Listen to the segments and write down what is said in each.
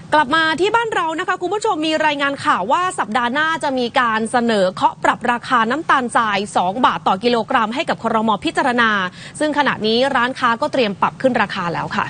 กลับมาที่บ้านเรานะคะคุณผู้ชมมีรายงานข่าวว่าสัปดาห์หน้าจะมีการเสนอเคาะปรับราคาน้ำตาลทราย2 บาทต่อกิโลกรัมให้กับครม.พิจารณาซึ่งขณะนี้ร้านค้าก็เตรียมปรับขึ้นราคาแล้วค่ะ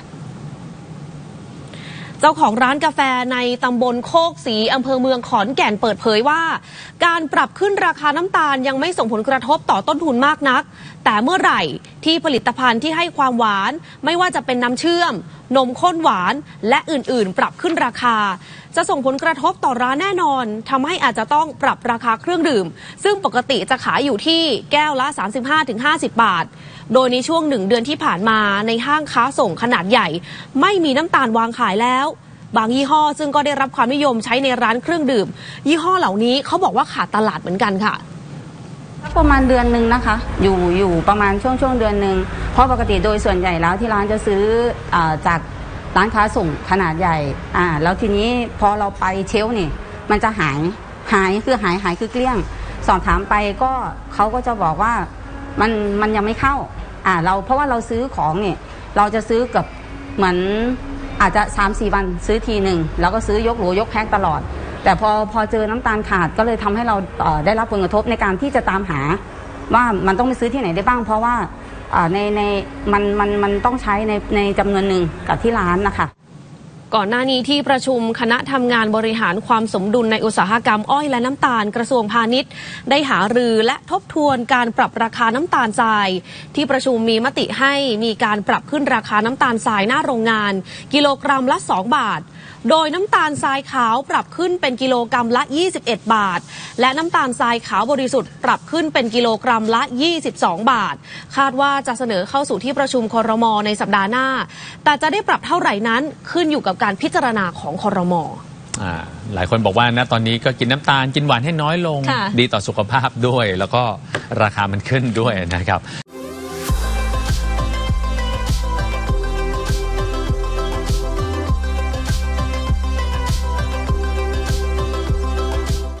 เจ้าของร้านกาแฟในตำบลโคกศรีอำเภอเมืองขอนแก่นเปิดเผยว่าการปรับขึ้นราคาน้ำตาลยังไม่ส่งผลกระทบต่อต้นทุนมากนักแต่เมื่อไหร่ที่ผลิตภัณฑ์ที่ให้ความหวานไม่ว่าจะเป็นน้ำเชื่อมนมข้นหวานและอื่นๆปรับขึ้นราคาจะส่งผลกระทบต่อร้านแน่นอนทำให้อาจจะต้องปรับราคาเครื่องดื่มซึ่งปกติจะขายอยู่ที่แก้วละ 35-50 บาทโดยในช่วง1 เดือนที่ผ่านมาในห้างค้าส่งขนาดใหญ่ไม่มีน้ำตาลวางขายแล้วบางยี่ห้อซึ่งก็ได้รับความนิยมใช้ในร้านเครื่องดื่มยี่ห้อเหล่านี้เขาบอกว่าขาดตลาดเหมือนกันค่ะประมาณเดือนหนึ่งนะคะอยู่ประมาณช่วงเดือนหนึ่งเพราะปกติโดยส่วนใหญ่แล้วที่ร้านจะซื้อจากร้านค้าส่งขนาดใหญ่แล้วทีนี้พอเราไปเชลฟ์นี่มันจะหายคือหายคือเกลี้ยงสอบถามไปก็เขาก็จะบอกว่ามันยังไม่เข้าเพราะว่าเราซื้อของเนี่ยเราจะซื้อกับเหมือนอาจจะ 3-4 วันซื้อทีหนึ่งแล้วก็ซื้อยกโหลยกแพ็คตลอดแต่พอเจอน้ำตาลขาดก็เลยทำให้เราได้รับผลกระทบในการที่จะตามหาว่ามันต้องไปซื้อที่ไหนได้บ้างเพราะว่าในมันต้องใช้ในจำนวนหนึ่งกับที่ร้านนะคะก่อนหน้านี้ที่ประชุมคณะทำงานบริหารความสมดุลในอุตสาหกรรมอ้อยและน้ำตาลกระทรวงพาณิชย์ได้หารือและทบทวนการปรับราคาน้ำตาลทรายที่ประชุมมีมติให้มีการปรับขึ้นราคาน้ำตาลทรายหน้าโรงงานกิโลกรัมละ2 บาทโดยน้ำตาลทรายขาวปรับขึ้นเป็นกิโลกรัมละ21 บาทและน้ำตาลทรายขาวบริสุทธิ์ปรับขึ้นเป็นกิโลกรัมละ22 บาทคาดว่าจะเสนอเข้าสู่ที่ประชุมครม.ในสัปดาห์หน้าแต่จะได้ปรับเท่าไหร่นั้นขึ้นอยู่กับการพิจารณาของครม. หลายคนบอกว่านะตอนนี้ก็กินน้ำตาลกินหวานให้น้อยลงดีต่อสุขภาพด้วยแล้วก็ราคามันขึ้นด้วยนะครับ